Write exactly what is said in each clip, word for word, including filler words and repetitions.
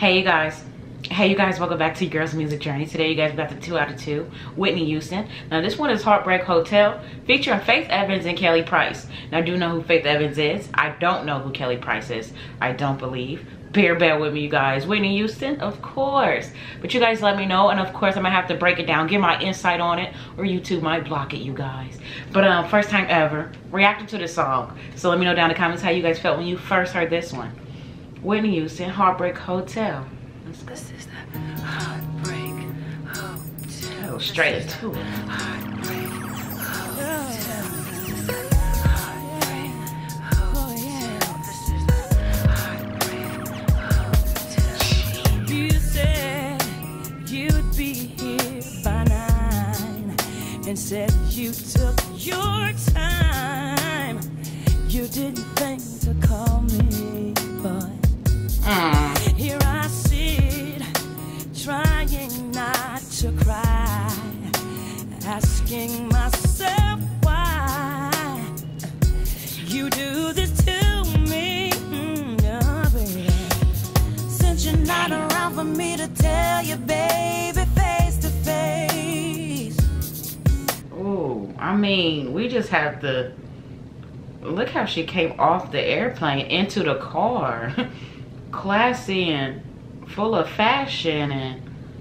Hey you guys. Hey you guys, welcome back to your girls music journey. Today you guys got the two out of two, Whitney Houston. Now this one is Heartbreak Hotel, featuring Faith Evans and Kelly Price. Now do you know who Faith Evans is? I don't know who Kelly Price is. I don't believe. Bear bear with me you guys. Whitney Houston, of course. But you guys let me know, and of course I'm gonna have to break it down, give my insight on it, or YouTube might block it, you guys. But um, first time ever reacting to this song. So let me know down in the comments how you guys felt when you first heard this one. Whitney Houston, Heartbreak Hotel. Let's go. This is the Heartbreak Hotel. Go straight into it. Heartbreak Hotel. This is the Heartbreak Hotel. This is the Heartbreak Hotel. You said you'd be here by nine, and said you took your time. You didn't think to call me, but Mm. here I sit, trying not to cry, asking myself why you do this to me, mm, oh, baby. Since you're not around for me to tell you, baby, face to face. Ooh, I mean, we just have to look how she came off the airplane into the car. Classy and full of fashion, and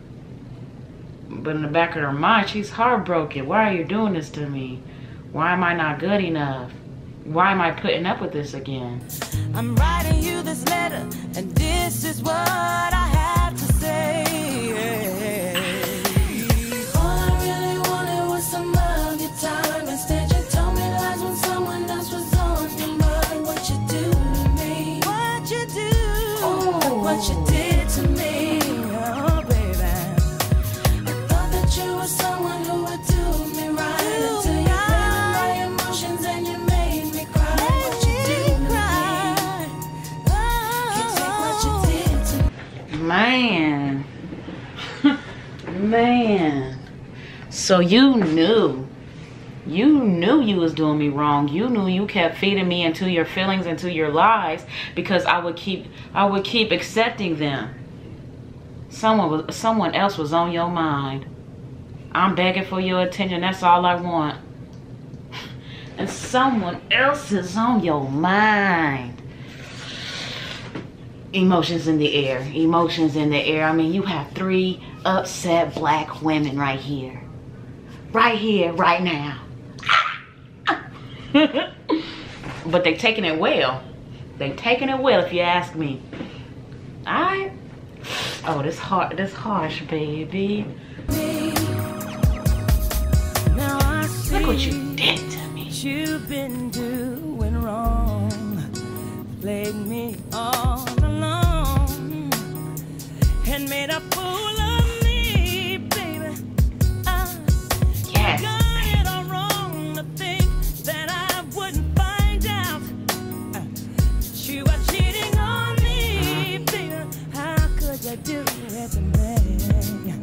but in the back of her mind she's heartbroken. Why are you doing this to me? Why am I not good enough? Why am I putting up with this again? I'm writing you this letter, and this is what I have to say. All I really wanted was some of your time. Instead you told me lies when someone else was on your mind. What you do to me? What you do? What you did to me, oh baby. I thought that you were someone who would do me right, do until you played with my emotions and you made me cry. Made what you did cry. Oh, you take what you did to me. Man. Man. So you knew. You knew you was doing me wrong. You knew you kept feeding me into your feelings, into your lies, because I would keep I would keep accepting them. Someone was someone else was on your mind. I'm begging for your attention. That's all I want. And someone else is on your mind. Emotions in the air. Emotions in the air. I mean, you have three upset black women right here. Right here, right now. But they taking it well. They taking it well, if you ask me. Alright. Oh, this hard, this harsh, baby. Now I see Look what you did to me. You've been doing wrong. Played me all along and made a fool of me, baby. I Yes. got it all wrong to think that I wouldn't find out uh, you were cheating on me, baby. How could you do it to me?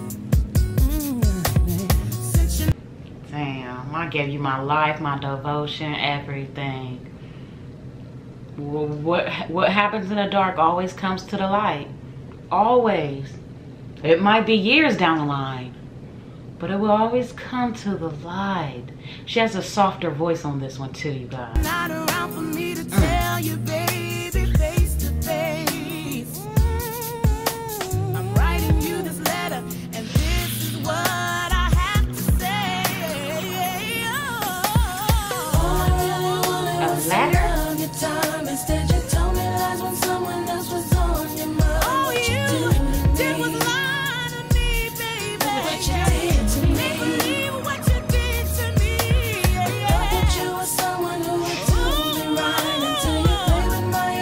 Mm, since you Damn, I gave you my life, my devotion, everything. Well, what what happens in the dark always comes to the light. Always. It might be years down the line, but it will always come to the light. She has a softer voice on this one too, you guys. not around for me to tell you, baby, face to face. I'm writing you this letter, and this is what I have to say. Oh, all I really wanted A was letter? some of your time. Instead, you told me lies when someone else was on your mind. Oh, what you, you did was lie to me, baby. What you did to me. Believe what you did to me. I thought that you were someone who would do me right until you played with my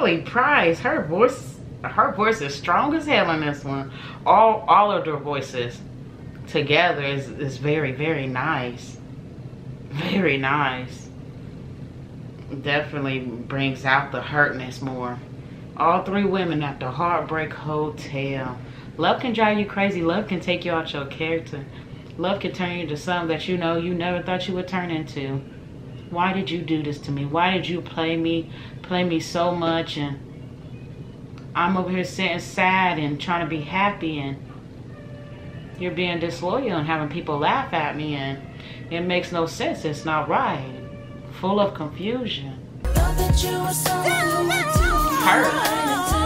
Kelly Price, her voice, her voice is strong as hell in this one. All all of their voices together is, is very, very nice. Very nice. Definitely brings out the hurtness more. All three women at the Heartbreak Hotel. Love can drive you crazy. Love can take you out your character. Love can turn you into something that you know you never thought you would turn into. Why did you do this to me? Why did you play me, play me so much? And I'm over here sitting sad and trying to be happy, and you're being disloyal and having people laugh at me, and it makes no sense. It's not right. Full of confusion. Hurt.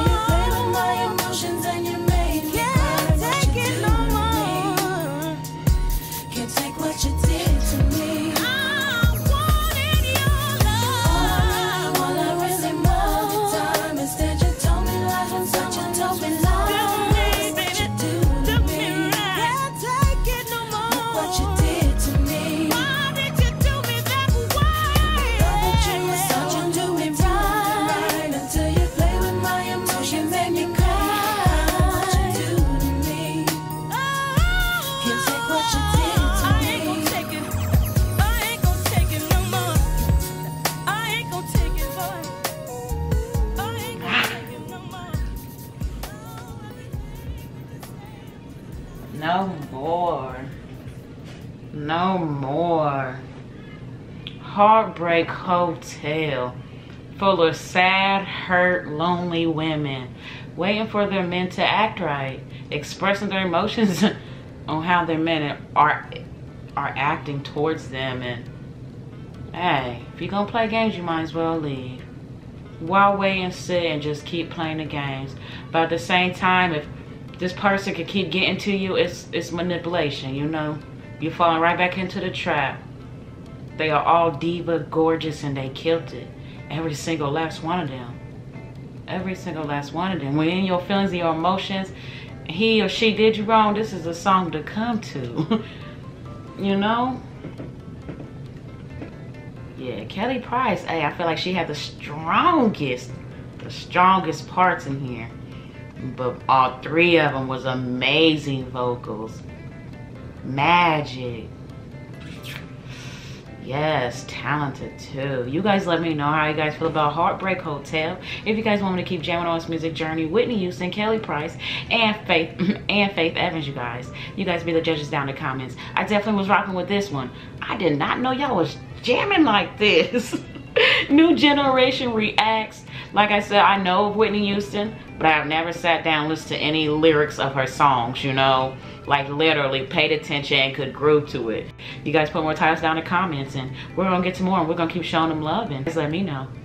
No more. No more. Heartbreak Hotel. Full of sad, hurt, lonely women. Waiting for their men to act right. Expressing their emotions on how their men are, are acting towards them. And hey, if you're gonna play games, you might as well leave. Why wait and sit and just keep playing the games? But at the same time, if this person could keep getting to you, it's it's manipulation, you know? You're falling right back into the trap. They are all diva, gorgeous, and they killed it. Every single last one of them. Every single last one of them. When in your feelings and your emotions, he or she did you wrong, this is a song to come to. You know? Yeah, Kelly Price, hey, I feel like she had the strongest, the strongest parts in here. But all three of them was amazing vocals. Magic. Yes, talented too. You guys let me know how you guys feel about Heartbreak Hotel. If you guys want me to keep jamming on this music journey, Whitney Houston, Kelly Price, and Faith and Faith Evans, you guys. You guys be the judges down in the comments. I definitely was rocking with this one. I did not know y'all was jamming like this. New Generation reacts. Like I said, I know of Whitney Houston, but I've never sat down and listened to any lyrics of her songs, you know? Like literally paid attention and could groove to it. You guys put more titles down in the comments, and we're gonna get to more, and we're gonna keep showing them love, and just let me know.